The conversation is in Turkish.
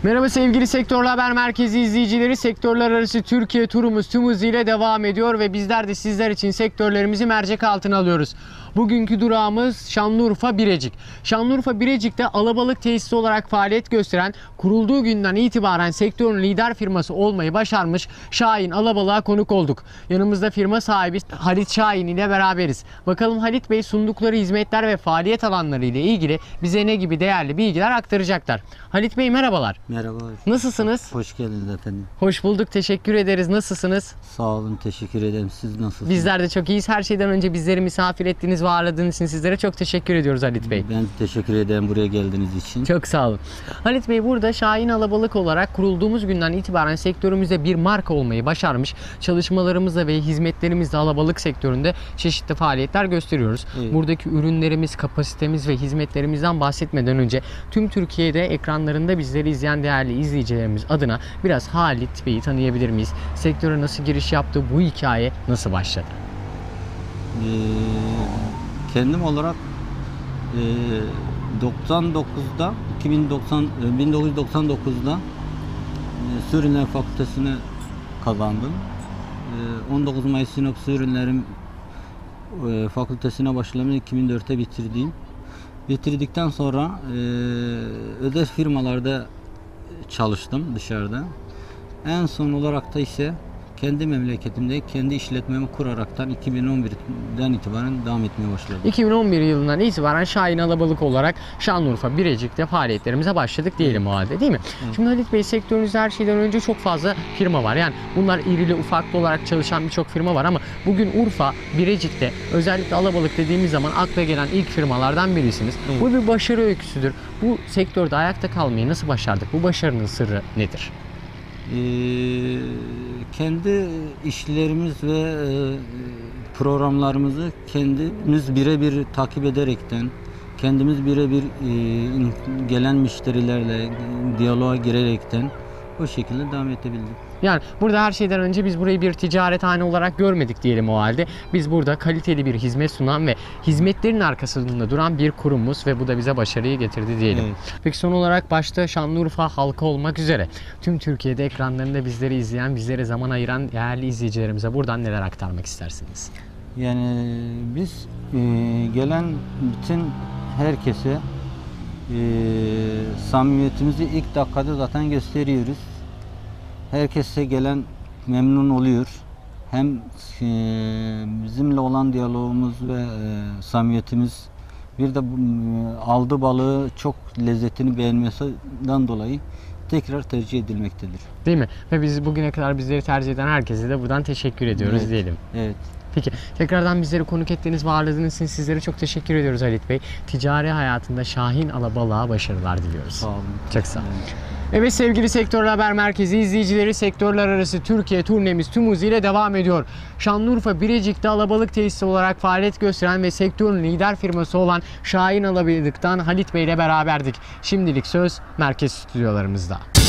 Merhaba sevgili Sektörler Haber Merkezi izleyicileri. Sektörler arası Türkiye turumuz tüm hızıyla devam ediyor ve bizler de sizler için sektörlerimizi mercek altına alıyoruz. Bugünkü durağımız Şanlıurfa Birecik. Şanlıurfa Birecik'te alabalık tesisi olarak faaliyet gösteren, kurulduğu günden itibaren sektörün lider firması olmayı başarmış Şahin Alabalık'a konuk olduk. Yanımızda firma sahibi Halit Şahin ile beraberiz. Bakalım Halit Bey sundukları hizmetler ve faaliyet alanları ile ilgili bize ne gibi değerli bilgiler aktaracaklar. Halit Bey merhabalar. Merhaba. Nasılsınız? Hoş geldiniz efendim. Hoş bulduk. Teşekkür ederiz. Nasılsınız? Sağ olun. Teşekkür ederim. Siz nasılsınız? Bizler de çok iyiyiz. Her şeyden önce bizleri misafir ettiğiniz ve ağırladığınız için sizlere çok teşekkür ediyoruz Halit Bey. Ben teşekkür ederim buraya geldiğiniz için. Çok sağ olun. Halit Bey burada Şahin Alabalık olarak kurulduğumuz günden itibaren sektörümüzde bir marka olmayı başarmış. Çalışmalarımızla ve hizmetlerimizle alabalık sektöründe çeşitli faaliyetler gösteriyoruz. Evet. Buradaki ürünlerimiz, kapasitemiz ve hizmetlerimizden bahsetmeden önce tüm Türkiye'de ekranlarında bizleri izleyen değerli izleyicilerimiz adına biraz Halit Bey'i tanıyabilir miyiz? Sektöre nasıl giriş yaptı? Bu hikaye nasıl başladı? Kendim olarak 1999'da Su Ürünleri Fakültesini kazandım. 19 Mayıs Sinop Su Ürünlerim Fakültesine başlamayı 2004'te bitirdim. Bitirdikten sonra özel firmalarda çalıştım dışarıda. En son olarak da ise kendi memleketimde kendi işletmemi kuraraktan 2011'den itibaren devam etmeye başladım. 2011 yılından itibaren Şahin Alabalık olarak Şanlıurfa Birecik'te faaliyetlerimize başladık diyelim o halde, değil mi? Evet. Şimdi Halit Bey, sektörünüzde her şeyden önce çok fazla firma var. Yani bunlar irili ufaklı olarak çalışan birçok firma var ama bugün Urfa, Birecik'te özellikle alabalık dediğimiz zaman akla gelen ilk firmalardan birisiniz. Evet. Bu bir başarı öyküsüdür. Bu sektörde ayakta kalmayı nasıl başardık? Bu başarının sırrı nedir? Kendi işlerimiz ve programlarımızı kendimiz birebir takip ederekten, kendimiz birebir gelen müşterilerle diyaloğa girerekten o şekilde devam edebildik. Yani burada her şeyden önce biz burayı bir ticarethane olarak görmedik diyelim o halde. Biz burada kaliteli bir hizmet sunan ve hizmetlerin arkasında duran bir kurumuz ve bu da bize başarıyı getirdi diyelim. Evet. Peki son olarak başta Şanlıurfa halkı olmak üzere tüm Türkiye'de ekranlarında bizleri izleyen, bizlere zaman ayıran değerli izleyicilerimize buradan neler aktarmak istersiniz? Yani biz gelen bütün herkese samimiyetimizi ilk dakikada zaten gösteriyoruz. Herkese gelen memnun oluyor. Hem bizimle olan diyalogumuz ve samimiyetimiz, bir de aldığı balığı çok lezzetini beğenmesinden dolayı tekrar tercih edilmektedir. Değil mi? Ve biz bugüne kadar bizleri tercih eden herkese de buradan teşekkür ediyoruz Evet. diyelim. Evet. Peki tekrardan bizleri konuk ettiğiniz ve ağırladığınız için sizlere çok teşekkür ediyoruz Halit Bey. Ticari hayatında Şahin Alabalık'a başarılar diliyoruz. Sağ olun. Çok sağ olun. Evet sevgili Sektörler Haber Merkezi izleyicileri, sektörler arası Türkiye turnemiz tüm hızıyla devam ediyor. Şanlıurfa Birecik'te alabalık tesisi olarak faaliyet gösteren ve sektörün lider firması olan Şahin Alabalık'tan Halit Bey ile beraberdik. Şimdilik söz merkez stüdyolarımızda.